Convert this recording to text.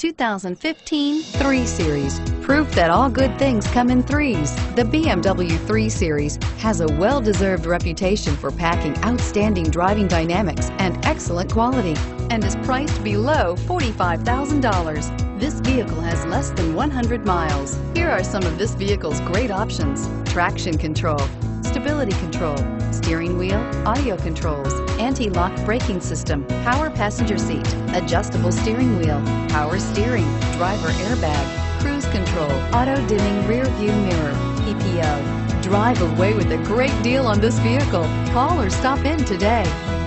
2015 3 Series. Proof that all good things come in threes. The BMW 3 Series has a well-deserved reputation for packing outstanding driving dynamics and excellent quality, and is priced below $45,000. This vehicle has less than 100 miles. Here are some of this vehicle's great options: traction control, stability control, steering wheel audio controls, anti-lock braking system, power passenger seat, adjustable steering wheel, power steering, driver airbag, cruise control, auto-dimming rear view mirror, PPO. Drive away with a great deal on this vehicle. Call or stop in today.